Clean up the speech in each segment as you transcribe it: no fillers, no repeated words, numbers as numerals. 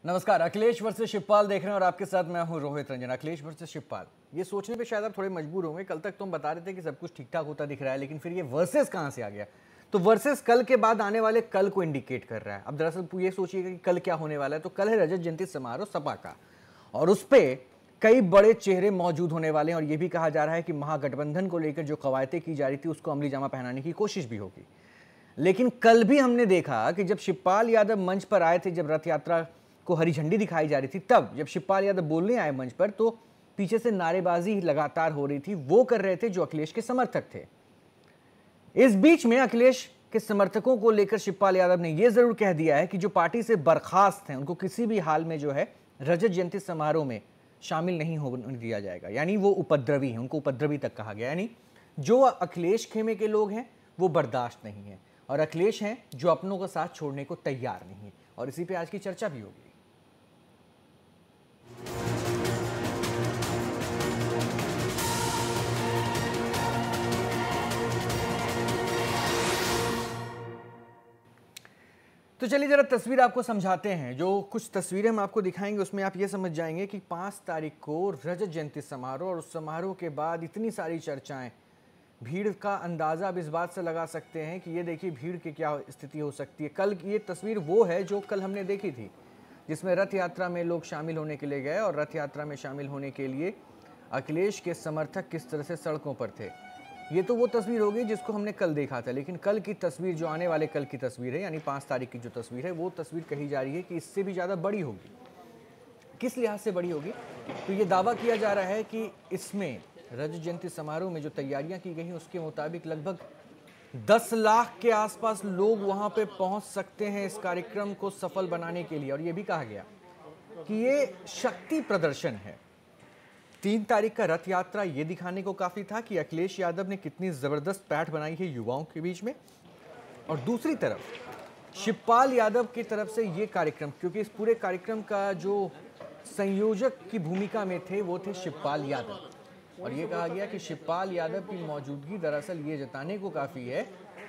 नमस्कार। अखिलेश वर्सेस शिवपाल देख रहे हैं और आपके साथ मैं हूं रोहित रंजन। अखिलेश वर्सेस शिवपाल, ये सोचने पे शायद आप थोड़े मजबूर होंगे। कल तक तुम बता रहे थे कि सब कुछ ठीक ठाक होता दिख रहा है, लेकिन फिर ये वर्सेस कहां से आ गया? तो वर्सेस कल के बाद आने वाले कल को इंडिकेट कर रहा है। अब दरअसल ये सोचिएगा कि कल क्या होने वाला है। तो कल है रजत जयंती समारोह सपा का, और उस पर कई बड़े चेहरे मौजूद होने वाले हैं। और ये भी कहा जा रहा है कि महागठबंधन को लेकर जो कवायतें की जा रही थी उसको अमली जामा पहनाने की कोशिश भी होगी। लेकिन कल भी हमने देखा कि जब शिवपाल यादव मंच पर आए थे, जब रथ यात्रा को हरी झंडी दिखाई जा रही थी, तब जब शिवपाल यादव बोलने आए मंच पर तो पीछे से नारेबाजी लगातार हो रही थी। वो कर रहे थे जो अखिलेश के समर्थक थे। इस बीच में अखिलेश के समर्थकों को लेकर शिवपाल यादव ने यह जरूर कह दिया है कि जो पार्टी से बर्खास्त हैं उनको किसी भी हाल में जो है रजत जयंती समारोह में शामिल नहीं होने दिया जाएगा। यानी वो उपद्रवी हैं, उनको उपद्रवी तक कहा गया। यानी जो अखिलेश खेमे के लोग हैं वो बर्दाश्त नहीं है, और अखिलेश हैं जो अपनों का साथ छोड़ने को तैयार नहीं है। और इसी पे आज की चर्चा भी होगी। तो चलिए जरा तस्वीर आपको समझाते हैं। जो कुछ तस्वीरें हम आपको दिखाएंगे उसमें आप ये समझ जाएंगे कि 5 तारीख को रजत जयंती समारोह, और उस समारोह के बाद इतनी सारी चर्चाएं, भीड़ का अंदाज़ा आप इस बात से लगा सकते हैं कि ये देखिए भीड़ की क्या स्थिति हो सकती है। कल ये तस्वीर वो है जो कल हमने देखी थी, जिसमें रथ यात्रा में लोग शामिल होने के लिए गए, और रथ यात्रा में शामिल होने के लिए अखिलेश के समर्थक किस तरह से सड़कों पर थे। ये तो वो तस्वीर हो गई जिसको हमने कल देखा था। लेकिन कल की तस्वीर, जो आने वाले कल की तस्वीर है, यानी 5 तारीख की जो तस्वीर है, वो तस्वीर कही जा रही है कि इससे भी ज़्यादा बड़ी होगी। किस लिहाज से बड़ी होगी? तो ये दावा किया जा रहा है कि इसमें रजत जयंती समारोह में जो तैयारियां की गई हैं उसके मुताबिक लगभग 10 लाख के आसपास लोग वहां पे पहुंच सकते हैं इस कार्यक्रम को सफल बनाने के लिए। और ये भी कहा गया कि ये शक्ति प्रदर्शन है। 3 तारीख का रथ यात्रा ये दिखाने को काफी था कि अखिलेश यादव ने कितनी जबरदस्त पैठ बनाई है युवाओं के बीच में, और दूसरी तरफ शिवपाल यादव की तरफ से ये कार्यक्रम, क्योंकि इस पूरे कार्यक्रम का जो संयोजक की भूमिका में थे वो थे शिवपाल यादव। और ये कहा गया कि शिवपाल यादव की मौजूदगी दरअसल ये जताने को काफ़ी है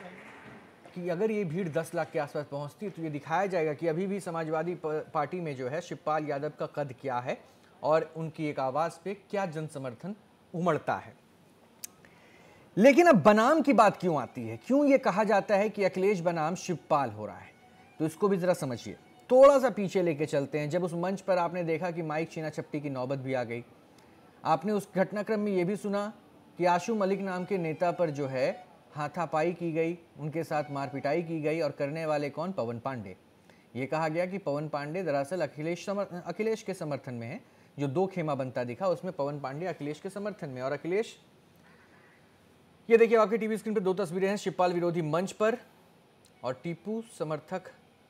कि अगर ये भीड़ 10 लाख के आसपास पहुंचती है तो ये दिखाया जाएगा कि अभी भी समाजवादी पार्टी में जो है शिवपाल यादव का कद क्या है और उनकी एक आवाज़ पे क्या जन समर्थन उमड़ता है। लेकिन अब बनाम की बात क्यों आती है? क्यों ये कहा जाता है कि अखिलेश बनाम शिवपाल हो रहा है? तो इसको भी ज़रा समझिए। थोड़ा सा पीछे लेके चलते हैं। जब उस मंच पर आपने देखा कि माइक छीना झपटी की नौबत भी आ गई, आपने उस घटनाक्रम में ये भी सुना कि आशू मलिक नाम के नेता पर जो है हाथापाई की गई, उनके साथ मारपिटाई की गई, और करने वाले कौन? पवन पांडे। ये कहा गया कि पवन पांडे दरअसल अखिलेश के समर्थन में है। जो 2 खेमा बनता दिखा उसमें पवन पांडे अखिलेश के समर्थन में। और अखिलेश, ये देखिए आपके टीवी स्क्रीन पर 2 तस्वीरें हैं शिवपाल विरोधी मंच पर और टीपू समर्थक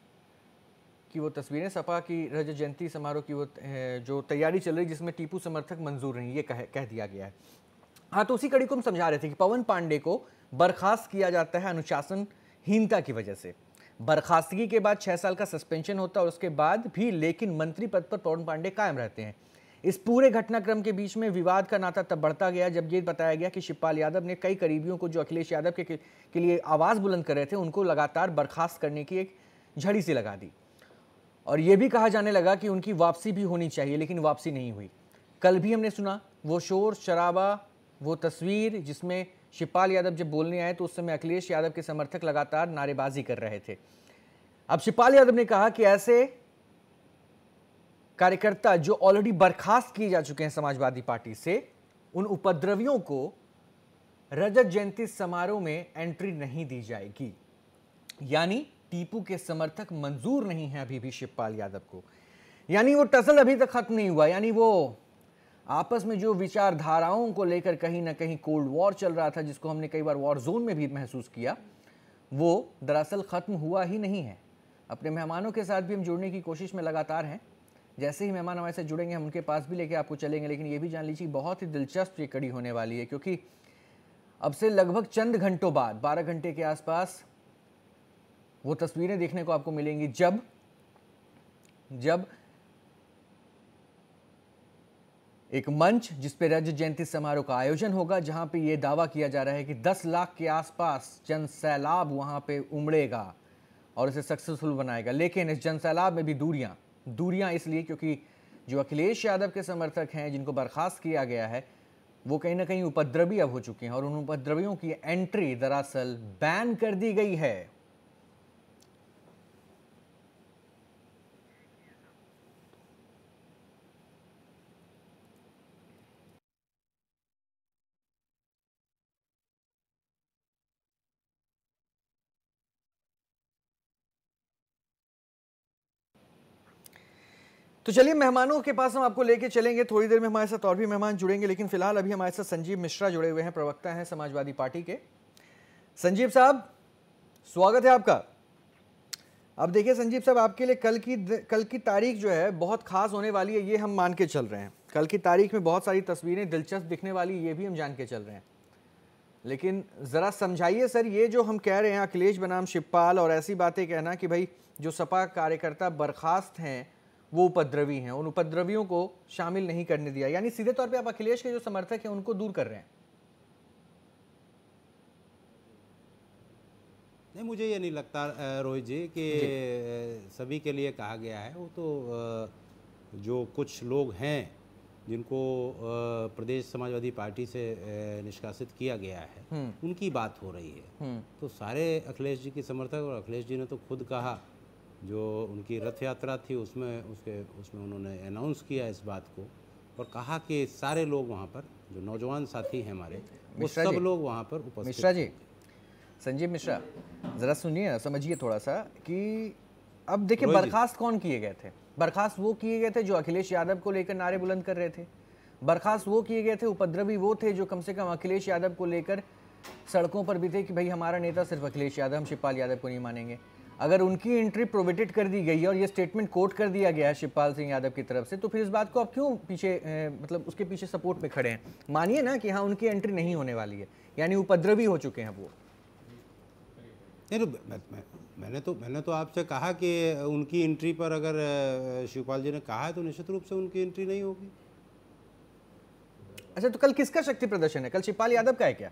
की वो तस्वीरें। सपा की रजत जयंती समारोह की वो जो तैयारी चल रही जिसमें टीपू समर्थक मंजूर नहीं, ये कह दिया गया है। हाँ, तो उसी कड़ी को हम समझा रहे थे कि पवन पांडे को बर्खास्त किया जाता है अनुशासनहीनता की वजह से। बर्खास्तगी के बाद 6 साल का सस्पेंशन होता है और उसके बाद भी लेकिन मंत्री पद पर पवन पांडे कायम रहते हैं। इस पूरे घटनाक्रम के बीच में विवाद का नाता तब बढ़ता गया जब ये बताया गया कि शिवपाल यादव ने कई करीबियों को जो अखिलेश यादव के लिए आवाज़ बुलंद कर रहे थे उनको लगातार बर्खास्त करने की एक झड़ी सी लगा दी। और ये भी कहा जाने लगा कि उनकी वापसी भी होनी चाहिए, लेकिन वापसी नहीं हुई। कल भी हमने सुना वो शोर शराबा, वो तस्वीर जिसमें शिवपाल यादव जब बोलने आए तो उस समय अखिलेश यादव के समर्थक लगातार नारेबाजी कर रहे थे। अब शिवपाल यादव ने कहा कि ऐसे कार्यकर्ता जो ऑलरेडी बर्खास्त किए जा चुके हैं समाजवादी पार्टी से, उन उपद्रवियों को रजत जयंती समारोह में एंट्री नहीं दी जाएगी। यानी टीपू के समर्थक मंजूर नहीं है अभी भी शिवपाल यादव को। यानी वो टसल अभी तक खत्म नहीं हुआ। यानी वो आपस में जो विचारधाराओं को लेकर कहीं ना कहीं कोल्ड वॉर चल रहा था, जिसको हमने कई बार वॉर जोन में भी महसूस किया, वो दरअसल खत्म हुआ ही नहीं है। अपने मेहमानों के साथ भी हम जुड़ने की कोशिश में लगातार हैं। जैसे ही मेहमान हमारे साथ जुड़ेंगे हम उनके पास भी लेके आपको चलेंगे। लेकिन ये भी जान लीजिए बहुत ही दिलचस्प ये कड़ी होने वाली है, क्योंकि अब से लगभग चंद घंटों बाद, 12 घंटे के आसपास, वो तस्वीरें देखने को आपको मिलेंगी जब एक मंच जिस पे रजत जयंती समारोह का आयोजन होगा, जहां पे ये दावा किया जा रहा है कि 10 लाख के आसपास जन सैलाब वहां पे उमड़ेगा और इसे सक्सेसफुल बनाएगा। लेकिन इस जन सैलाब में भी दूरियां, दूरियां इसलिए क्योंकि जो अखिलेश यादव के समर्थक हैं जिनको बर्खास्त किया गया है वो कहीं ना कहीं उपद्रवी अब हो चुके हैं और उन उपद्रवियों की एंट्री दरअसल बैन कर दी गई है। तो चलिए मेहमानों के पास हम आपको लेके चलेंगे, थोड़ी देर में हमारे साथ और भी मेहमान जुड़ेंगे, लेकिन फिलहाल अभी हमारे साथ संजीव मिश्रा जुड़े हुए हैं, प्रवक्ता हैं समाजवादी पार्टी के। संजीव साहब, स्वागत है आपका। अब देखिए संजीव साहब, आपके लिए कल की तारीख जो है बहुत खास होने वाली है, ये हम मान के चल रहे हैं। कल की तारीख में बहुत सारी तस्वीरें दिलचस्प दिखने वाली, ये भी हम जान के चल रहे हैं। लेकिन ज़रा समझाइए सर, ये जो हम कह रहे हैं अखिलेश बनाम शिवपाल और ऐसी बातें कहना कि भाई जो सपा कार्यकर्ता बर्खास्त हैं वो उपद्रवी हैं, उन उपद्रवियों को शामिल नहीं करने दिया, यानी सीधे तौर पे आप अखिलेश के जो समर्थक हैं उनको दूर कर रहे हैं। नहीं, मुझे ये नहीं लगता रोहित जी कि सभी के लिए कहा गया है। वो तो जो कुछ लोग हैं जिनको प्रदेश समाजवादी पार्टी से निष्कासित किया गया है उनकी बात हो रही है। तो सारे अखिलेश जी के समर्थक, और अखिलेश जी ने तो खुद कहा, जो उनकी रथ यात्रा थी उसमें उन्होंने अनाउंस किया इस बात को और कहा कि सारे लोग वहाँ पर, जो नौजवान साथी हैं हमारे, वो सब लोग वहाँ पर उपस्थित। मिश्रा जी, संजीव मिश्रा, ज़रा सुनिए ना, समझिए थोड़ा सा कि अब देखिए बर्खास्त कौन किए गए थे। बर्खास्त वो किए गए थे जो अखिलेश यादव को लेकर नारे बुलंद कर रहे थे। बर्खास्त वो किए गए थे, उपद्रवी वो थे जो कम से कम अखिलेश यादव को लेकर सड़कों पर भी थे कि भाई हमारा नेता सिर्फ अखिलेश यादव, हम शिवपाल यादव को नहीं मानेंगे। अगर उनकी एंट्री प्रोहिबिटेड कर दी गई है और ये स्टेटमेंट कोट कर दिया गया है शिवपाल सिंह यादव की तरफ से, तो फिर इस बात को आप क्यों पीछे मतलब उसके पीछे सपोर्ट में खड़े हैं? मानिए ना कि हाँ उनकी एंट्री नहीं होने वाली है, यानी उपद्रवी हो चुके हैं वो। मैंने तो आपसे कहा कि उनकी एंट्री पर अगर शिवपाल जी ने कहा है तो निश्चित रूप से उनकी एंट्री नहीं होगी। अच्छा, तो कल किसका शक्ति प्रदर्शन है? कल शिवपाल यादव का है क्या?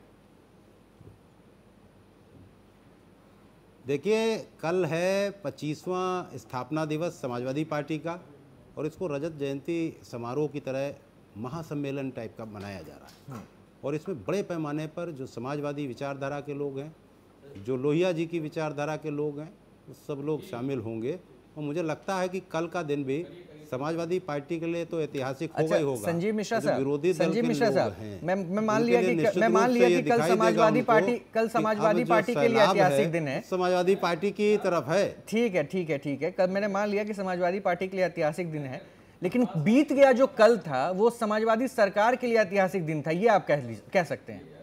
देखिए, कल है 25वां स्थापना दिवस समाजवादी पार्टी का और इसको रजत जयंती समारोह की तरह महासम्मेलन टाइप का मनाया जा रहा है। और इसमें बड़े पैमाने पर जो समाजवादी विचारधारा के लोग हैं, जो लोहिया जी की विचारधारा के लोग हैं, वो सब लोग शामिल होंगे। और मुझे लगता है कि कल का दिन भी समाजवादी पार्टी के लिए तो ऐतिहासिक होगा ही होगा। संजीव मिश्रा साहब, विरोधी दल के लोग हैं, मैं मान लिया कि कल समाजवादी पार्टी के लिए ऐतिहासिक दिन है, समाजवादी पार्टी की तरफ है। ठीक है, कल मैंने मान लिया कि समाजवादी पार्टी के लिए ऐतिहासिक दिन है, लेकिन बीत गया जो कल था वो समाजवादी सरकार के लिए ऐतिहासिक दिन था, ये आप कह सकते हैं।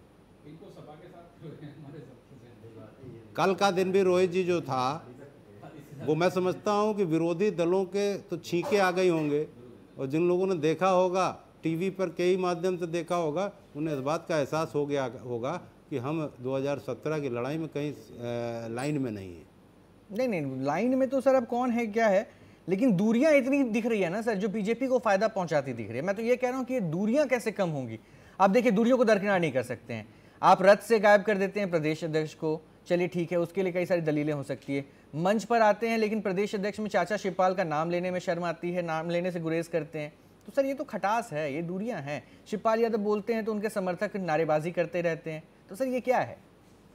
कल का दिन भी रोहित जी जो था वो मैं समझता हूं कि विरोधी दलों के तो छींके आ गई होंगे, और जिन लोगों ने देखा होगा टीवी पर कई माध्यम से देखा होगा, उन्हें इस बात का एहसास हो गया होगा कि हम 2017 की लड़ाई में कहीं लाइन में नहीं है। नहीं, लाइन में तो सर अब कौन है क्या है, लेकिन दूरियां इतनी दिख रही है ना सर जो बीजेपी को फायदा पहुंचाती दिख रही है। मैं तो ये कह रहा हूं कि ये दूरियां कैसे कम होंगी? आप देखिए, दूरियों को दरकिनार नहीं कर सकते हैं आप, रथ से गायब कर देते हैं प्रदेश अध्यक्ष को, चलिए ठीक है, उसके लिए कई सारी दलीलें हो सकती है। मंच पर आते हैं लेकिन प्रदेश अध्यक्ष में चाचा शिवपाल का नाम लेने में शर्म आती है, नाम लेने से गुरेज करते हैं। तो सर ये तो खटास है, ये दूरियां हैं। शिवपाल यादव बोलते हैं तो उनके समर्थक नारेबाजी करते रहते हैं, तो सर ये क्या है?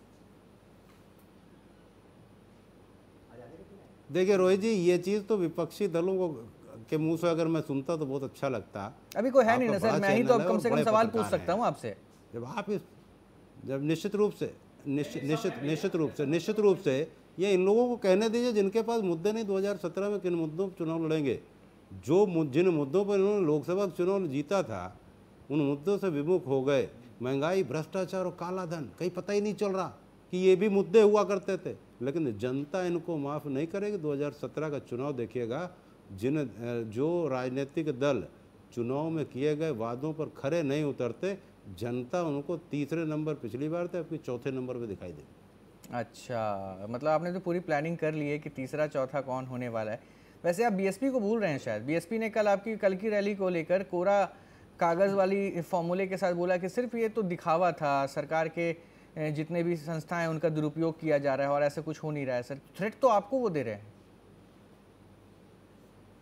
देखिए रोहित जी, ये चीज़ तो विपक्षी दलों को के मुंह से अगर मैं सुनता तो बहुत अच्छा लगता। अभी कोई है नहीं ना सर, मैं ही तो अब कम से कम सवाल पूछ सकता हूँ आपसे। जब निश्चित रूप से ये इन लोगों को कहने दीजिए जिनके पास मुद्दे नहीं, 2017 में किन मुद्दों पर चुनाव लड़ेंगे। जिन मुद्दों पर इन्होंने लोकसभा चुनाव जीता था उन मुद्दों से विमुख हो गए। महंगाई, भ्रष्टाचार और काला धन, कहीं पता ही नहीं चल रहा कि ये भी मुद्दे हुआ करते थे, लेकिन जनता इनको माफ़ नहीं करेगी। 2017 का चुनाव देखिएगा, जो राजनीतिक दल चुनाव में किए गए वादों पर खरे नहीं उतरते, जनता उनको तीसरे नंबर पिछली बार थे, आपकी चौथे नंबर पे दिखाई दे। अच्छा, मतलब आपने तो पूरी प्लानिंग कर ली है कि तीसरा चौथा कौन होने वाला है। वैसे आप बीएसपी को भूल रहे हैं शायद। बीएसपी ने कल आपकी कल की रैली को लेकर कोरा कागज़ वाली फॉर्मूले के साथ बोला कि सिर्फ ये तो दिखावा था, सरकार के जितने भी संस्थाएं उनका दुरुपयोग किया जा रहा है और ऐसा कुछ हो नहीं रहा है। सर थ्रेट तो आपको वो दे रहे हैं।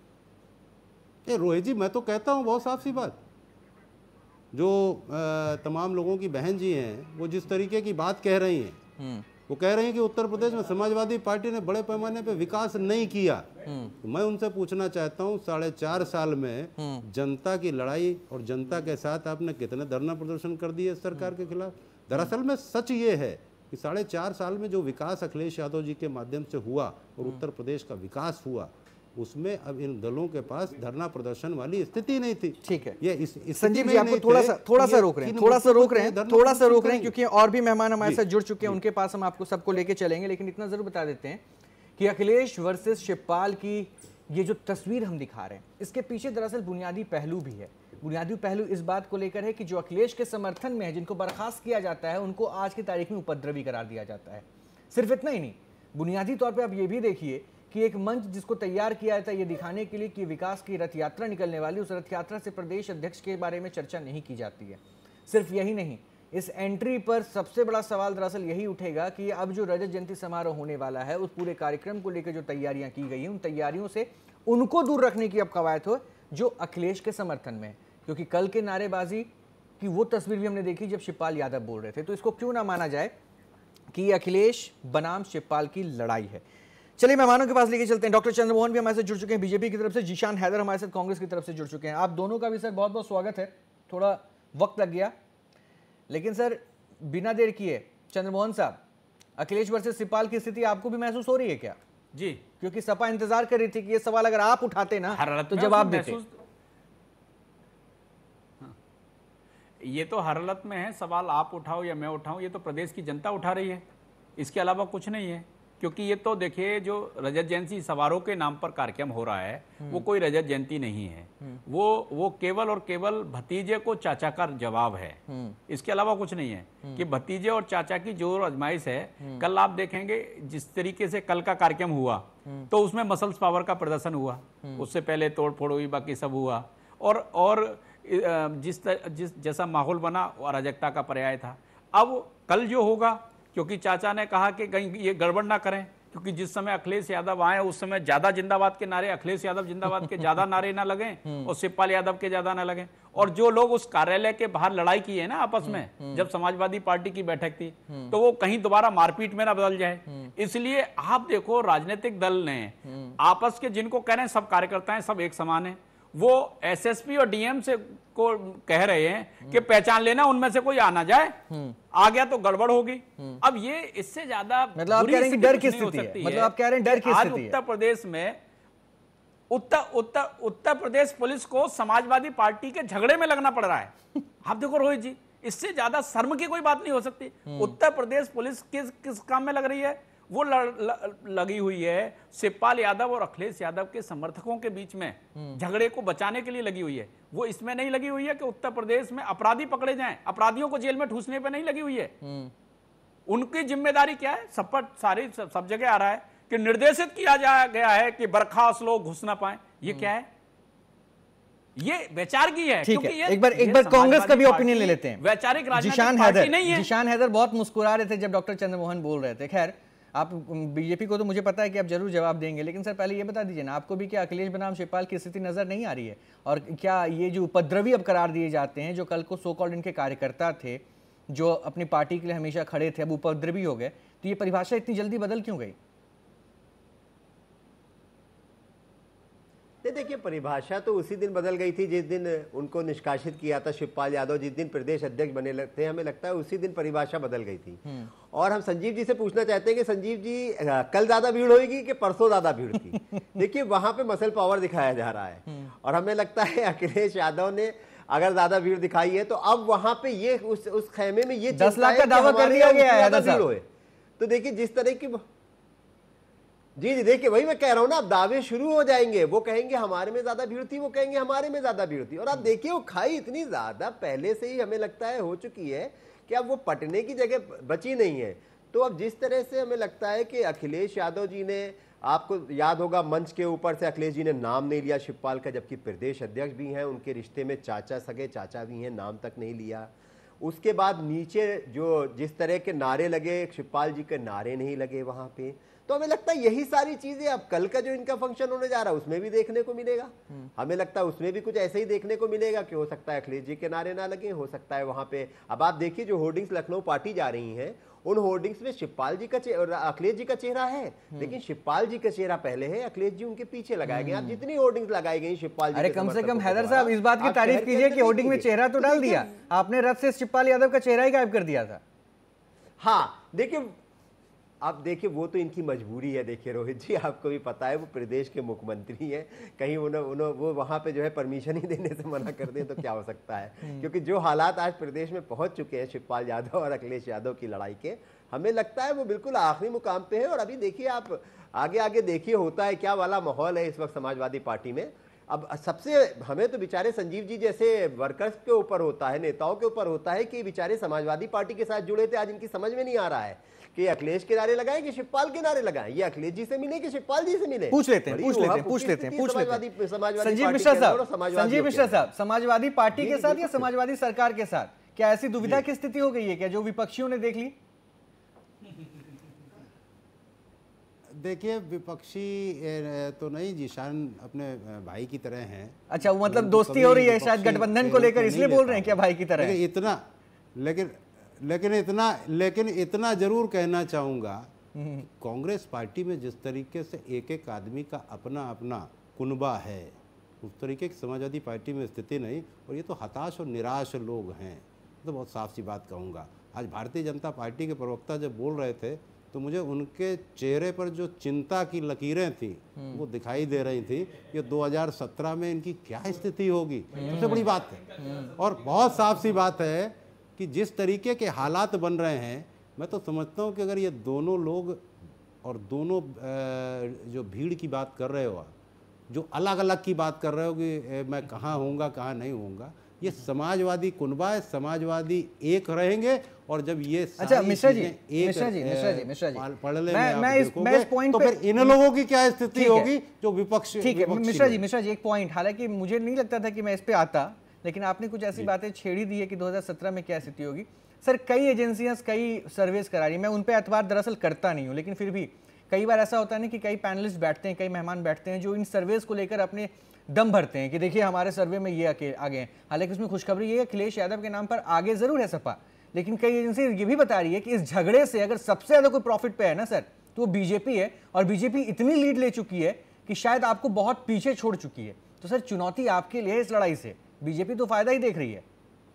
रोहित जी, मैं तो कहता हूँ बहुत साफ सी बात, जो तमाम लोगों की बहन जी हैं वो जिस तरीके की बात कह रही हैं, वो कह रही हैं कि उत्तर प्रदेश में समाजवादी पार्टी ने बड़े पैमाने पे विकास नहीं किया। तो मैं उनसे पूछना चाहता हूँ, 4.5 साल में जनता की लड़ाई और जनता के साथ आपने कितने धरना प्रदर्शन कर दिए सरकार के खिलाफ? दरअसल में सच ये है कि 4.5 साल में जो विकास अखिलेश यादव जी के माध्यम से हुआ और उत्तर प्रदेश का विकास हुआ, उसमें अब इन दलों के पास धरना प्रदर्शन वाली स्थिति नहीं थी। ठीक है, ये संजीव जी आपको थोड़ा सा रोक रहे हैं क्योंकि और भी मेहमान हमारे साथ जुड़ चुके हैं, उनके पास हम आपको सबको लेके चलेंगे, लेकिन इतना जरूर बता देते हैं कि अखिलेश वर्सेस शिवपाल की ये जो तस्वीर हम दिखा रहे हैं, इसके पीछे दरअसल बुनियादी पहलू भी है। बुनियादी पहलू इस बात को लेकर है कि जो अखिलेश के समर्थन में है, जिनको बर्खास्त किया जाता है, उनको आज की तारीख में उपद्रवी करार दिया जाता है। सिर्फ इतना ही नहीं, बुनियादी तौर पर आप ये भी देखिए कि एक मंच जिसको तैयार किया था ये दिखाने के लिए कि विकास की रथ यात्रा निकलने वाली, उस रथ यात्रा से प्रदेश अध्यक्ष के बारे में चर्चा नहीं की जाती है। सिर्फ यही नहीं, इस एंट्री पर सबसे बड़ा सवाल दरअसल यही उठेगा कि अब जो रजत जयंती समारोह होने वाला है, उस पूरे कार्यक्रम को लेकर जो तैयारियां की गई हैं, उन तैयारियों से उनको दूर रखने की अब कवायद हो जो अखिलेश के समर्थन में है। क्योंकि कल के नारेबाजी की वो तस्वीर भी हमने देखी जब शिवपाल यादव बोल रहे थे, तो इसको क्यों ना माना जाए कि अखिलेश बनाम शिवपाल की लड़ाई है। चलिए मेहमानों के पास लेके चलते हैं। डॉक्टर चंद्रमोहन भी हमारे साथ जुड़ चुके हैं बीजेपी की तरफ से, जीशान हैदर हमारे साथ कांग्रेस की तरफ से जुड़ चुके हैं। आप दोनों का भी सर बहुत बहुत स्वागत है। थोड़ा वक्त लग गया, लेकिन सर बिना देर किए चंद्रमोहन साहब, अखिलेश वर्सेस शिवपाल की स्थिति आपको भी महसूस हो रही है क्या? जी, क्योंकि सपा इंतजार कर रही थी कि ये सवाल अगर आप उठाते ना तो जवाब देते। ये तो हर हालत में है, सवाल आप उठाओ या मैं उठाऊं, ये तो प्रदेश की जनता उठा रही है, इसके अलावा कुछ नहीं है। क्योंकि ये तो देखिए, जो रजत जयंती समारोह के नाम पर कार्यक्रम हो रहा है वो कोई रजत जयंती नहीं है, वो केवल और केवल भतीजे को चाचा का जवाब है, इसके अलावा कुछ नहीं है। कि भतीजे और चाचा की जोर आजमाइश है। कल आप देखेंगे जिस तरीके से कल का कार्यक्रम हुआ, तो उसमें मसल्स पावर का प्रदर्शन हुआ, उससे पहले तोड़ फोड़ हुई, बाकी सब हुआ, और जिस जैसा माहौल बना अराजकता का पर्याय था। अब कल जो होगा, क्योंकि चाचा ने कहा कि कहीं ये गड़बड़ ना करें, क्योंकि जिस समय अखिलेश यादव आए उस समय ज्यादा जिंदाबाद के नारे, अखिलेश यादव जिंदाबाद के ज्यादा नारे ना लगें और शिवपाल यादव के ज्यादा ना लगें। और जो लोग उस कार्यालय के बाहर लड़ाई की है ना आपस में, जब समाजवादी पार्टी की बैठक थी, तो वो कहीं दोबारा मारपीट में ना बदल जाए। इसलिए आप देखो, राजनीतिक दल ने आपस के, जिनको कह रहे हैं सब कार्यकर्ता हैं, सब एक समान है, वो एसएसपी और डीएम से को कह रहे हैं कि पहचान लेना, उनमें से कोई आना जाए, आ गया तो गड़बड़ होगी। अब ये इससे ज्यादा मतलब आप कह रहे हैं डर की स्थिति है, मतलब आप कह रहे हैं डर की स्थिति है। उत्तर प्रदेश में उत्तर प्रदेश पुलिस को समाजवादी पार्टी के झगड़े में लगना पड़ रहा है। आप देखो रोहित जी, इससे ज्यादा शर्म की कोई बात नहीं हो सकती। उत्तर प्रदेश पुलिस किस काम में लग रही है? वो लगी हुई है शिवपाल यादव और अखिलेश यादव के समर्थकों के बीच में झगड़े को बचाने के लिए लगी हुई है। वो इसमें नहीं लगी हुई है कि उत्तर प्रदेश में अपराधी पकड़े जाएं, अपराधियों को जेल में ठूसने पे नहीं लगी हुई है। उनकी जिम्मेदारी क्या है? सब पर सब जगह आ रहा है कि निर्देशित किया गया है कि बर्खास्त लोग घुस ना पाए। ये क्या है? ये वैचार की है। ठीक है, एक बार कांग्रेस का भी ओपिनियन ले लेते हैं। वैचारिक राजनीतिक पार्टी नहीं है। जीशान हैदर बहुत मुस्कुरा रहे थे जब डॉक्टर चंद्रमोहन बोल रहे थे। खैर, आप बीजेपी को तो मुझे पता है कि आप जरूर जवाब देंगे, लेकिन सर पहले ये बता दीजिए ना, आपको भी क्या अखिलेश बनाम शिवपाल की स्थिति नजर नहीं आ रही है? और क्या ये जो उपद्रवी अब करार दिए जाते हैं, जो कल को सो कॉल्ड इनके कार्यकर्ता थे, जो अपनी पार्टी के लिए हमेशा खड़े थे, अब उपद्रवी हो गए, तो ये परिभाषा इतनी जल्दी बदल क्यों गई? देखिए, परिभाषा तो उसी दिन बदल गई थी जिस दिन उनको निष्कासित किया था शिवपाल यादव, जिस दिन प्रदेश अध्यक्ष बने थे, हमें लगता है उसी दिन परिभाषा बदल गई थी। और हम संजीव जी से पूछना चाहते हैं कि संजीव जी, कल ज्यादा भीड़ होगी कि परसों ज्यादा भीड़ थी? देखिए, वहां पे मसल पावर दिखाया जा रहा है, और हमें लगता है अखिलेश यादव ने अगर ज्यादा भीड़ दिखाई है तो अब वहां पे ये उस खेमे में ये 10 लाख का दावा कर दिया गया है। तो देखिए, जिस तरह की जी देखिए, वही मैं कह रहा हूं ना, अब दावे शुरू हो जाएंगे। वो कहेंगे हमारे में ज्यादा भीड़ थी, वो कहेंगे हमारे में ज्यादा भीड़ थी। और आप देखिए, वो खाई इतनी ज्यादा पहले से ही हमें लगता है हो चुकी है कि अब वो पटने की जगह बची नहीं है। तो अब जिस तरह से हमें लगता है कि अखिलेश यादव जी ने, आपको याद होगा मंच के ऊपर से अखिलेश जी ने नाम नहीं लिया शिवपाल का, जबकि प्रदेश अध्यक्ष भी हैं, उनके रिश्ते में चाचा, सगे चाचा भी हैं, नाम तक नहीं लिया। उसके बाद नीचे जो जिस तरह के नारे लगे, शिवपाल जी के नारे नहीं लगे वहां पे। तो हमें लगता है यही सारी चीजें अब कल का जो इनका फंक्शन होने जा रहा है उसमें भी देखने को मिलेगा। हमें लगता है उसमें भी कुछ ऐसे ही देखने को मिलेगा कि हो सकता है अखिलेश जी के नारे ना लगे, हो सकता है वहां पे अब आप देखिए जो होर्डिंग्स लखनऊ पार्टी जा रही हैं उन होर्डिंग्स में शिवपाल जी का अखिलेश जी का चेहरा है, लेकिन शिवपाल जी का चेहरा पहले है, अखिलेश जी उनके पीछे लगाए गए। आप जितनी होर्डिंग्स लगाई गई शिवपाल जी, अरे कम से कम हैदर साहब इस बात की तारीफ कीजिए कि होर्डिंग में चेहरा तो डाल दिया आपने, रथ से शिवपाल यादव का चेहरा ही गायब कर दिया था। हाँ देखिए, अब देखिए वो तो इनकी मजबूरी है। देखिए रोहित जी, आपको भी पता है वो प्रदेश के मुख्यमंत्री हैं, कहीं वो वहां पे जो है परमिशन ही देने से मना कर दें तो क्या हो सकता है, क्योंकि जो हालात आज प्रदेश में पहुंच चुके हैं शिवपाल यादव और अखिलेश यादव की लड़ाई के, हमें लगता है वो बिल्कुल आखिरी मुकाम पे है। और अभी देखिए आप आगे आगे देखिए होता है क्या वाला माहौल है इस वक्त समाजवादी पार्टी में। अब सबसे हमें तो बेचारे संजीव जी जैसे वर्कर्स के ऊपर होता है, नेताओं के ऊपर होता है कि बेचारे समाजवादी पार्टी के साथ जुड़े थे, आज इनकी समझ में नहीं आ रहा है कि अखिलेश के नारे लगाएं कि शिवपाल के नारे लगाएं, ये अखिलेश जी से मिले कि शिवपाल जी से मिले। पूछ लेते हैं संजीव मिश्रा साहब, समाजवादी पार्टी के साथ या समाजवादी सरकार के साथ क्या ऐसी दुविधा की स्थिति हो गई है क्या जो विपक्षियों ने देख ली? देखिए विपक्षी तो नहीं, जीशान अपने भाई की तरह हैं। अच्छा, वो मतलब दोस्ती हो रही है शायद गठबंधन को लेकर, इसलिए बोल रहे हैं क्या भाई की तरह? लेकिन इतना जरूर कहना चाहूंगा, कांग्रेस पार्टी में जिस तरीके से एक एक आदमी का अपना अपना कुनबा है, उस तरीके की समाजवादी पार्टी में स्थिति नहीं। और ये तो हताश और निराश लोग हैं, तो बहुत साफ सी बात कहूँगा। आज भारतीय जनता पार्टी के प्रवक्ता जब बोल रहे थे तो मुझे उनके चेहरे पर जो चिंता की लकीरें थी वो दिखाई दे रही थी। ये 2017 में इनकी क्या स्थिति होगी, सबसे बड़ी बात है। और बहुत साफ सी बात है कि जिस तरीके के हालात बन रहे हैं, मैं तो समझता हूँ कि अगर ये दोनों लोग और दोनों जो भीड़ की बात कर रहे हो, जो अलग अलग की बात कर रहे हो कि मैं कहाँ होऊंगा कहाँ नहीं होऊंगा, ये समाजवादी कुनबा है, समाजवादी एक रहेंगे। और जब ये अच्छा मिश्रा जी पढ़ ले मैं इस पॉइंट तो फिर इन लोगों की क्या स्थिति होगी जो विपक्ष। ठीक है मिश्रा जी एक पॉइंट, हालांकि मुझे नहीं लगता था कि मैं इस पे आता, लेकिन आपने कुछ ऐसी बातें छेड़ी दी है कि 2017 में क्या स्थिति होगी। सर कई एजेंसियां कई सर्वेस करा रही है, मैं उन पे एतबार दरअसल करता नहीं हूँ, लेकिन फिर भी कई बार ऐसा होता है ना कि कई पैनलिस्ट बैठते हैं, कई मेहमान बैठते हैं जो इन सर्वेस को लेकर अपने दम भरते हैं कि देखिए हमारे सर्वे में ये आगे हैं। हालांकि उसमें खुशखबरी ये है अखिलेश यादव के नाम पर आगे जरूर है सपा, लेकिन कई एजेंसी ये भी बता रही है कि इस झगड़े से अगर सबसे ज्यादा कोई प्रॉफिट पे है ना सर, तो वो बीजेपी है। और बीजेपी इतनी लीड ले चुकी है कि शायद आपको बहुत पीछे छोड़ चुकी है। तो सर चुनौती आपके लिए इस लड़ाई से, बीजेपी तो फायदा ही देख रही है।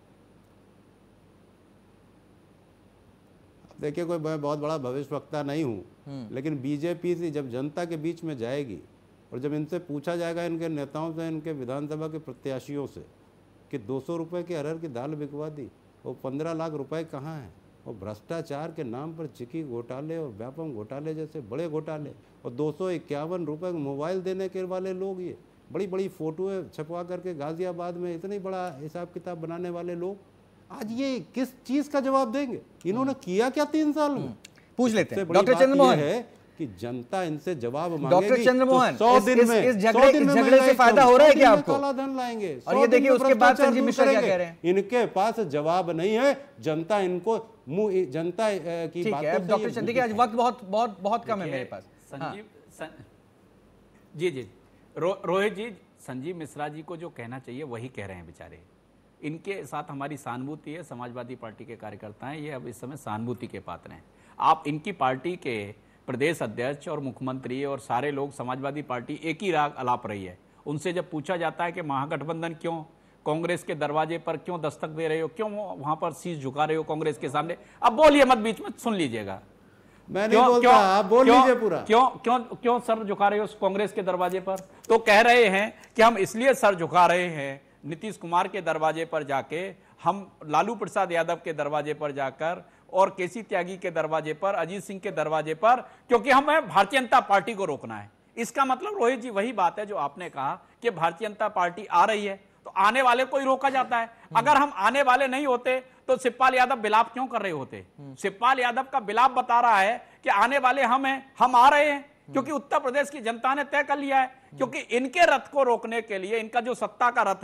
देखिए कोई मैं बहुत बड़ा भविष्यवक्ता नहीं हूँ, लेकिन बीजेपी से जब जनता के बीच में जाएगी और जब इनसे पूछा जाएगा, इनके नेताओं से, इनके विधानसभा के प्रत्याशियों से कि 200 रुपये की अरहर की दाल बिकवा दी, वो 15 लाख रुपए कहाँ हैं, और भ्रष्टाचार के नाम पर चिकी घोटाले और व्यापम घोटाले जैसे बड़े घोटाले, और 251 रुपये मोबाइल देने के वाले लोग, ये बड़ी बड़ी फोटोएं छपवा करके गाजियाबाद में इतनी बड़ा हिसाब किताब बनाने वाले लोग, आज ये किस चीज का जवाब देंगे? इन्होंने किया क्या 3 साल में? पूछ लेते हैं डॉक्टर चंद्रमोहन है कि जनता इनसे जवाब मांगेगी। डॉक्टर चंद्रमोहन, तो 100 दिन में इस झगड़े से फायदा हो रहा है क्या आपको? काला धन लाएंगे। और ये देखिए उसके बाद संजीव मिश्रा क्या कह रहे हैं, इनके पास जवाब नहीं है, जनता इनको जनता की बातों से। डॉक्टर चंद्र आज वक्त बहुत कम है मेरे पास। संजीव जी रोहित जी, संजीव मिश्रा जी को जो कहना चाहिए वही कह रहे हैं बेचारे। इनके साथ हमारी सहानुभूति है, समाजवादी पार्टी के कार्यकर्ता हैं, ये अब इस समय सहानुभूति के पात्र हैं। आप इनकी पार्टी के प्रदेश अध्यक्ष और मुख्यमंत्री और सारे लोग, समाजवादी पार्टी एक ही राग अलाप रही है। उनसे जब पूछा जाता है कि महागठबंधन क्यों कांग्रेस के दरवाजे पर क्यों दस्तक दे रहे हो, क्यों वहां पर शीश झुका रहे हो कांग्रेस के सामने, अब बोलिए मत, बीच में सुन लीजिएगा। मैं नहीं बोलता, आप बोल लीजिए पूरा। क्यों सर झुका रहे हो कांग्रेस के दरवाजे पर? तो कह रहे हैं कि हम इसलिए सर झुका रहे हैं नीतीश कुमार के दरवाजे पर जाके, हम लालू प्रसाद यादव के दरवाजे पर जाकर और केसी त्यागी के दरवाजे पर, अजीत सिंह के दरवाजे पर, क्योंकि हमें भारतीय जनता पार्टी को रोकना है। इसका मतलब रोहित जी वही बात है जो आपने कहा कि भारतीय जनता पार्टी आ रही है तो आने वाले को ही रोका जाता है। अगर हम आने वाले नहीं होते तो शिवपाल यादव बिलाप क्यों कर रहे होते? शिवपाल यादव का बिलाप बता रहा है कि आने वाले हम हैं, हम आ रहे हैं, क्योंकि उत्तर प्रदेश की जनता ने तय कर लिया है। क्योंकि इनके रथ को रोकने के लिए, इनका जो सत्ता का रथ है,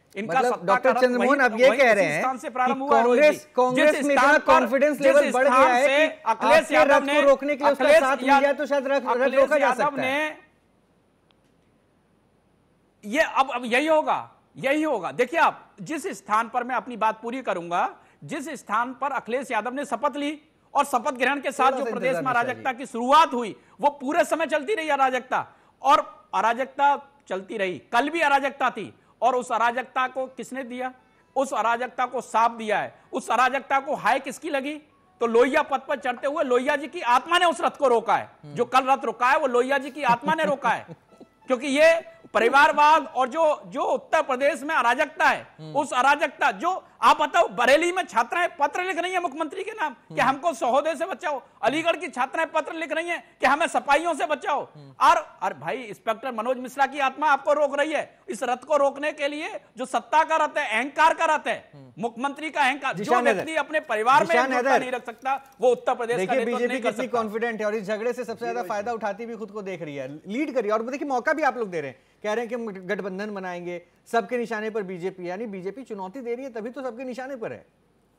इनका मतलब सत्ता डॉक्टर का चंद्रमोहन आप ये कह रहे हैं से कि प्रारंभ हुआ है रोहित जी। कांग्रेस जिस में स्थान इतना पर- कॉन्फिडेंस लेवल जिस बढ़ गया स्थान है से कि अखिलेश आपके यादव रथ ने को रोकने के लिए उसका अखिलेश साथ मिल यादव- जाए तो शायद रथ अखिलेश रोका जा यादव सकता ने है। ये अब यही होगा। देखिए आप जिस स्थान पर, मैं अपनी बात पूरी करूंगा, जिस स्थान पर अखिलेश यादव ने शपथ ली और शपथ ग्रहण के साथ जो प्रदेश में अराजकता की शुरुआत हुई वो पूरे समय चलती रही अराजकता, और अराजकता चलती रही, कल भी अराजकता थी, और उस अराजकता को किसने दिया? उस अराजकता को साफ दिया है। उस अराजकता को हाय किसकी लगी? तो लोहिया पद पर चढ़ते हुए लोहिया जी की आत्मा ने उस रथ को रोका है। जो कल रथ रुका है वो लोहिया जी की आत्मा ने रोका है, क्योंकि ये परिवारवाद और जो उत्तर प्रदेश में अराजकता है, उस अराजकता, जो आप बताओ बरेली में छात्राएं पत्र लिख रही हैं मुख्यमंत्री के नाम कि हमको सहोदय से बचाओ, अलीगढ़ की छात्राएं पत्र लिख रही हैं कि हमें सपाइयों से बचाओ, और भाई इंस्पेक्टर मनोज मिश्रा की आत्मा आपको रोक रही है। इस रथ को रोकने के लिए जो सत्ता का रथ है, अहंकार का रथ है, मुख्यमंत्री का अहंकार, जो व्यक्ति अपने परिवार में नहीं रख सकता वो उत्तर प्रदेश का नेतृत्व नहीं कर सकता। कितनी कॉन्फिडेंट है और इस झगड़े से सबसे ज्यादा फायदा उठाती भी खुद को देख रही है, लीड कर रही है। और देखिए मौका भी आप लोग दे रहे हैं, कह रहे हैं कि हम गठबंधन बनाएंगे, सबके निशाने पर बीजेपी, यानी बीजेपी चुनौती दे रही है तभी तो सबके निशाने पर है।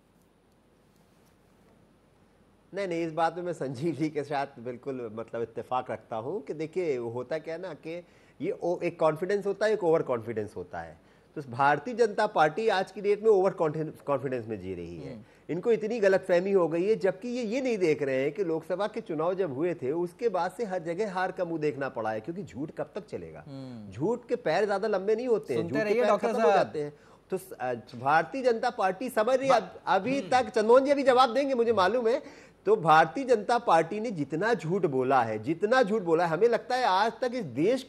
नहीं, इस बात में मैं संजीव जी के साथ बिल्कुल मतलब इत्तेफाक रखता हूं कि देखिए होता क्या है ना कि ये एक कॉन्फिडेंस होता है, एक ओवर कॉन्फिडेंस होता है। तो भारतीय जनता पार्टी आज की डेट में ओवर कॉन्फिडेंस में जी रही है। इनको इतनी गलतफहमी हो गई है, जबकि ये नहीं देख रहे हैं कि लोकसभा के चुनाव जब हुए थे उसके बाद से हर जगह हार का मुंह देखना पड़ा है, क्योंकि झूठ कब तक चलेगा? झूठ के पैर ज्यादा लंबे नहीं होते हैं, झूठ के पैर खत्म हो जाते हैं। तो भारतीय जनता पार्टी समझ रही है अभी तक, चंद्रमोहन जी अभी जवाब देंगे मुझे मालूम है। तो भारतीय जनता पार्टी ने जितना झूठ बोला है, हमें लगता है आज तक इस देश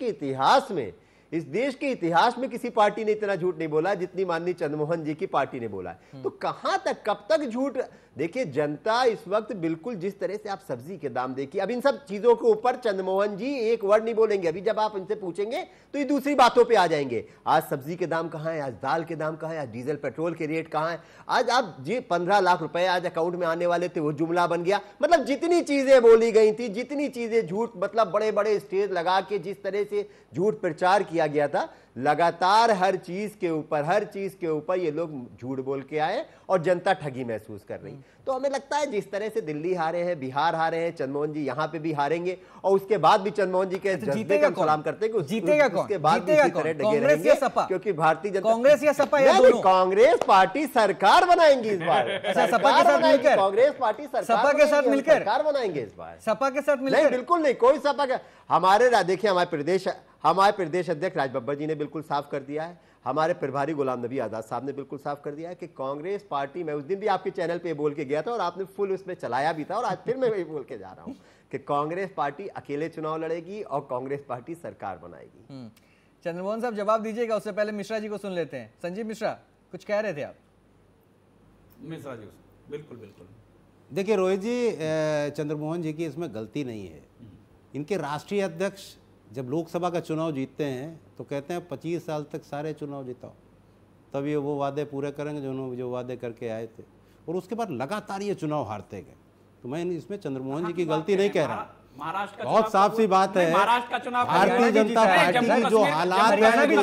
के इतिहास में किसी पार्टी ने इतना झूठ नहीं बोला जितनी माननीय चंद्रमोहन जी की पार्टी ने बोला है। तो कहां तक, कब तक झूठ? देखिए जनता इस वक्त बिल्कुल, जिस तरह से आप सब्जी के दाम देखिए, अब इन सब चीजों के ऊपर चंद्रमोहन जी एक वर्ड नहीं बोलेंगे। अभी जब आप इनसे पूछेंगे तो ये दूसरी बातों पे आ जाएंगे। आज सब्जी के दाम कहां है, आज दाल के दाम कहां है, आज डीजल पेट्रोल के रेट कहां है, आज आप जी 15 लाख रुपए आज अकाउंट में आने वाले थे वो जुमला बन गया। मतलब जितनी चीजें बोली गई थी, जितनी चीजें झूठ, मतलब बड़े बड़े स्टेज लगा के जिस तरह से झूठ प्रचार किया गया था, लगातार हर चीज के ऊपर ये लोग झूठ बोल के आए और जनता ठगी महसूस कर रही। तो हमें लगता है जिस तरह से दिल्ली हारे हैं, बिहार हारे हैं, चंद्रमोहन जी यहाँ पे भी हारेंगे, और उसके बाद भी चंद्रमोहन जी के जज्बे का सलाम करते हैं कि जीतेगा कौन? उसके बाद भी इसी तरह डगे रहेंगे, क्योंकि भारतीय जनता, कांग्रेस या सपा या दोनों? कांग्रेस पार्टी सरकार बनाएंगी इस बार। सपा के साथ मिलकर? कांग्रेस पार्टी सपा के साथ मिलकर सरकार बनाएंगे इस बार। सपा के साथ नहीं, मिलकर? बिल्कुल नहीं, कोई सपा का। देखिए हमारे प्रदेश अध्यक्ष राज बब्बर जी ने बिल्कुल साफ कर दिया है, हमारे प्रभारी गुलाम नबी आजाद साहब ने बिल्कुल साफ कर दिया है कि कांग्रेस पार्टी, मैं उस दिन भी आपके चैनल पे बोल के गया था और आपने फुल उसमें चलाया भी था, और आज फिर मैं वही बोल के जा रहा हूं कि कांग्रेस पार्टी अकेले चुनाव लड़ेगी और कांग्रेस पार्टी सरकार बनाएगी। चंद्रमोहन साहब जवाब दीजिएगा, उससे पहले मिश्रा जी को सुन लेते हैं। संजीव मिश्रा, कुछ कह रहे थे आप? मिश्रा जी, बिल्कुल। देखिए रोहित जी, चंद्रमोहन जी की इसमें गलती नहीं है। इनके राष्ट्रीय अध्यक्ष जब लोकसभा का चुनाव जीतते हैं तो कहते हैं 25 साल तक सारे चुनाव जिताओ, तब ये वो वादे पूरे करेंगे जो वादे करके आए थे, और उसके बाद लगातार ये चुनाव हारते गए। तो मैं इसमें चंद्रमोहन जी की गलती नहीं कह रहा, बहुत साफ सी बात है। महाराष्ट्र का चुनाव भारतीय जनता पार्टी जो हालात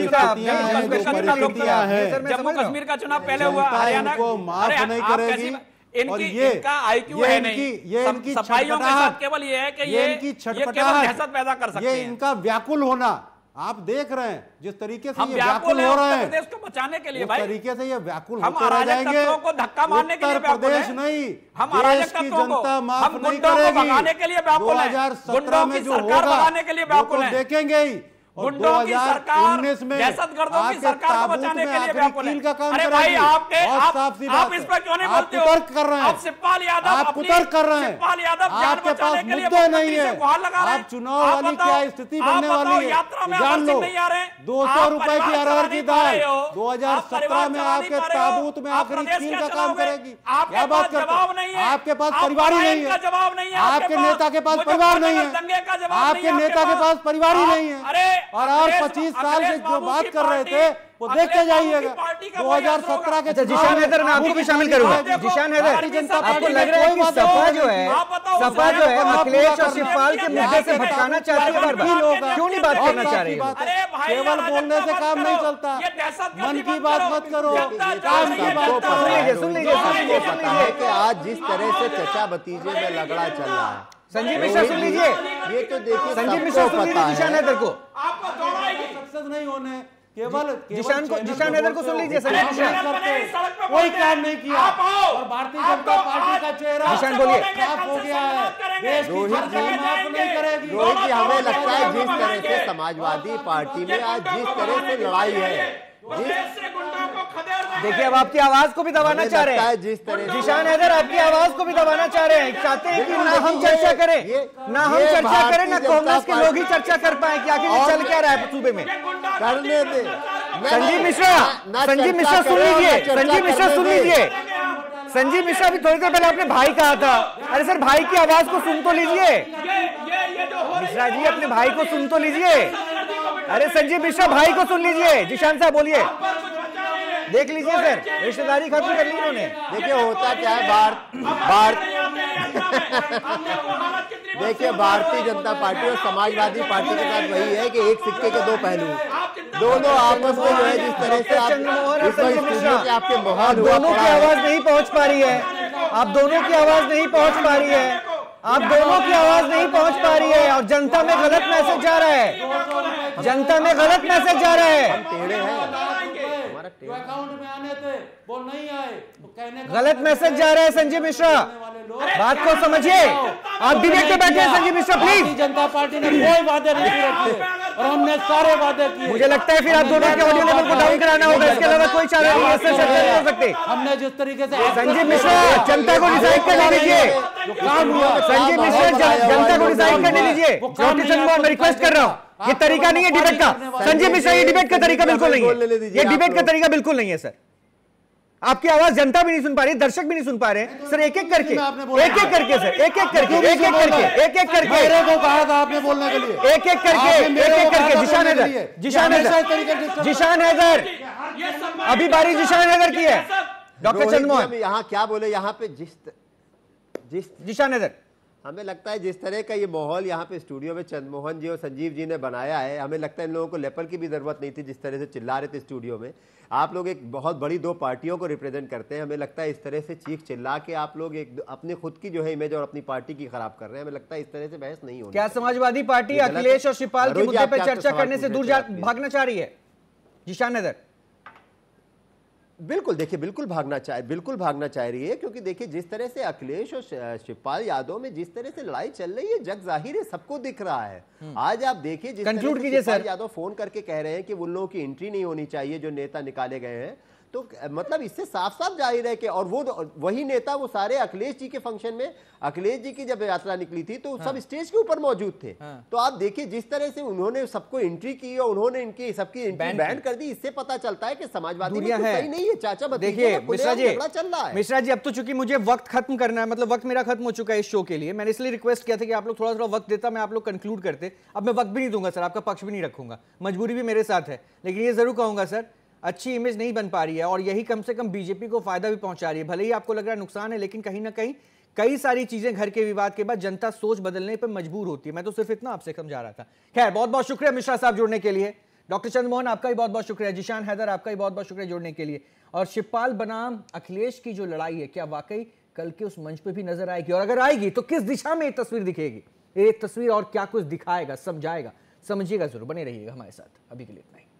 जम्मू कश्मीर का चुनाव पहले हुआ, हरियाणा को माफ नहीं करेगी। और ये इनकी सफाइयों के साथ केवल ये है कि ये इनकी दहशत पैदा कर सकते हैं। ये इनका व्याकुल होना आप देख रहे हैं, जिस तरीके से हम ये व्याकुल हो रहे हैं प्रदेश को बचाने के लिए, उस भाई तरीके से ये व्याकुल हम होते रह जाएंगे। को धक्का मारने के लिए उत्तर प्रदेश नहीं, हम देश की जनता माफ नहीं करेगी। भगाने के लिए व्याकुल है, 2017 में जो होगा भगाने के लिए व्याकुल है, देखेंगे ही। और 2019 में दहशतगर्दों की सरकार को बचाने के लिए व्याकुल है। अरे भाई आप इस पर क्यों नहीं बोलते हो? कुतर्क कर रहे हैं, आप शिवपाल यादव, आप कुतर्क कर रहे हैं, शिवपाल यादव जान आपके पास बचाने के लिए मुद्दे नहीं है, गुहार लगा रहे हैं। आप चुनाव वाली क्या स्थिति बनने वाली है यात्रा में जान लो। नहीं आ रहे, 200 रुपए की अरहर की दाल 2017 2017 में आपके ताबूत में आखिरी कील का काम करेगी। क्या बात करते हैं? आपके पास परिवार ही नहीं है, जवाब नहीं है, आपके नेता के पास परिवार नहीं है, आपके नेता के पास परिवार ही नहीं है। और आप 25 साल से जो बात कर रहे थे वो देखते जाइएगा। 2017 के जिशान हैदर मैं आपको भी शामिल करूंगा। जिशान हैदर, आपको लग रहा है कि सपा जो है अखिलेश और शिवपाल के मुद्दे से भटकाना चाहती है, बार-बार क्यों नहीं बात करना चाह रही है? केवल बोलने से काम नहीं चलता, मन की बात मत करो, काम की बात करो। सुन लीजिए पता है कि आज जिस तरह से चचा भतीजे में लगड़ा चल रहा है, संजीव मिश्रा सुन लीजिए, ये तो देखिए संजीव मिश्रा सुन लीजिए जिशान हैदर को, सक्सेस नहीं होने केवल जिशान हैदर को सुन लीजिए। संजीव मिश्रा कोई काम नहीं किया और भारतीय जनता पार्टी का चेहरा जिशान बोलिए। साफ हो गया है। देश की रोहित जी, माफ नहीं करेगी। रोहित जी, हमें लगता है जिस तरह से समाजवादी पार्टी में आज जिस तरह से लड़ाई है, देखिए अब आपकी आवाज को भी दबाना चाह रहे हैं जिस तरह जिशान हैदर, आपकी आवाज को भी दबाना चाह रहे हैं, चाहते हैं कि ना हम चर्चा करें, ना हम चर्चा करें, ना कांग्रेस के लोग ही चर्चा कर पाए कि आखिर चल क्या रहा है सूबे में। करने दे संजीव मिश्रा सुन लीजिए, संजीव मिश्रा सुन लीजिए। संजीव मिश्रा भी थोड़ी देर पहले अपने भाई कहा था, अरे सर भाई की आवाज को सुन तो लीजिए। मिश्रा जी अपने भाई को सुन तो लीजिए। अरे संजीव मिश्रा भाई को सुन लीजिए। जिशान साहब बोलिए, देख लीजिए सर, रिश्तेदारी खत्म कर ली उन्होंने। देखिए होता क्या है, देखिए भारतीय जनता पार्टी और समाजवादी पार्टी के साथ वही है कि एक सिक्के के दो पहलू, दोनों आपस में जो है जिस तरह से आपके माहौल, दोनों की आवाज नहीं पहुंच पा रही है, आप दोनों की आवाज नहीं पहुंच पा रही है, आप दोनों की आवाज नहीं पहुंच पा रही है और जनता में गलत मैसेज जा रहा है, जनता में गलत मैसेज जा रहा है, अकाउंट में आने थे वो नहीं आए, तो कहने गलत मैसेज जा रहा है। संजीव मिश्रा बात को समझिए, आप डिबेट पे बैठे हैं संजीव मिश्रा प्लीज। जनता पार्टी ने कोई वादे नहीं पूरे किए और हमने सारे वादे किए। मुझे लगता है फिर आप दोनों के ऑडियो लेवल को डाउन कराना होगा, इसके अलावा कोई चारा नहीं है, इससे चर्चा नहीं हो सकती। हमने जिस तरीके से संजीव मिश्रा जनता को डिसाइड करने दीजिए, काम हुआ, संजीव मिश्रा जनता को डिसाइड करने दीजिए। डॉक्टर चंद्रमोहन मैं रिक्वेस्ट कर रहा हूँ, ये तरीका नहीं है डिबेट का। संजीव मिश्रा ये डिबेट का तरीका बिल्कुल नहीं है, ये डिबेट का तरीका बिल्कुल नहीं है सर। आपकी आवाज जनता भी नहीं सुन पा रही, दर्शक भी नहीं सुन पा रहे सर। एक एक करके सर, एक एक करके मेरे को कहा था आपने बोलने के लिए, एक एक करके जिशान हैदर अभी बारी जिशान हैदर की है। डॉक्टर चंद्रमोहन यहाँ क्या बोले, यहाँ पे जिशान हैदर, हमें लगता है जिस तरह का ये माहौल यहाँ पे स्टूडियो में चंद्रमोहन जी और संजीव जी ने बनाया है, हमें लगता है इन लोगों को लेपल की भी जरूरत नहीं थी। जिस तरह से चिल्ला रहे थे स्टूडियो में, आप लोग एक बहुत बड़ी दो पार्टियों को रिप्रेजेंट करते हैं, हमें लगता है इस तरह से चीख चिल्ला के आप लोग एक अपने खुद की जो है इमेज और अपनी पार्टी की खराब कर रहे हैं। हमें लगता है इस तरह से बहस नहीं होगी। क्या समाजवादी पार्टी अखिलेश और शिवपाल के मुद्दे पर चर्चा करने से दूर भागना चाह रही है? जिशान हैदर बिल्कुल, देखिए बिल्कुल भागना चाह रही है, क्योंकि देखिए जिस तरह से अखिलेश और शिवपाल यादव में जिस तरह से लड़ाई चल रही है, जग जाहिर है, सबको दिख रहा है। आज आप देखिए जिस तरह से शिवपाल यादव फोन करके कह रहे हैं कि उन लोगों की एंट्री नहीं होनी चाहिए जो नेता निकाले गए हैं, तो मतलब इससे साफ साफ जाहिर है कि और वो वही नेता वो सारे अखिलेश जी के फंक्शन में, अखिलेश जी की जब यात्रा निकली थी तो सब स्टेज के ऊपर मौजूद थे। तो आप देखिए जिस तरह से उन्होंने सबको एंट्री की और उन्होंने इनकी सबकी एंट्री बैन कर दी, इससे पता चलता है कि समाजवादी में सही नहीं है। चाचा देखिए मिश्रा जी, अब तो चूंकि मुझे वक्त खत्म करना है, मतलब वक्त मेरा खत्म हो चुका है इस शो के लिए, मैंने इसलिए रिक्वेस्ट किया था कि आप लोग थोड़ा वक्त देता, मैं आप लोग कंक्लूड करते। अब मैं वक्त भी नहीं दूंगा सर, आपका पक्ष भी नहीं रखूंगा, मजबूरी भी मेरे साथ है, लेकिन ये जरूर कहूंगा सर अच्छी इमेज नहीं बन पा रही है और यही कम से कम बीजेपी को फायदा भी पहुंचा रही है। भले ही आपको लग रहा है नुकसान है, लेकिन कहीं ना कहीं कई सारी चीजें घर के विवाद के बाद जनता सोच बदलने पर मजबूर होती है। मैं तो सिर्फ इतना आपसे समझा रहा था। खैर बहुत बहुत शुक्रिया मिश्रा साहब जुड़ने के लिए, डॉक्टर चंद्रमोहन आपका भी बहुत बहुत शुक्रिया, जिशान हैदर आपका भी बहुत बहुत शुक्रिया जुड़ने के लिए। और शिवपाल बनाम अखिलेश की जो लड़ाई है, क्या वाकई कल के उस मंच पर भी नजर आएगी, और अगर आएगी तो किस दिशा में एक तस्वीर दिखेगी, एक तस्वीर और क्या कुछ दिखाएगा, समझाएगा, समझिएगा जरूर, बने रहिएगा हमारे साथ। अभी के लिए इतना ही।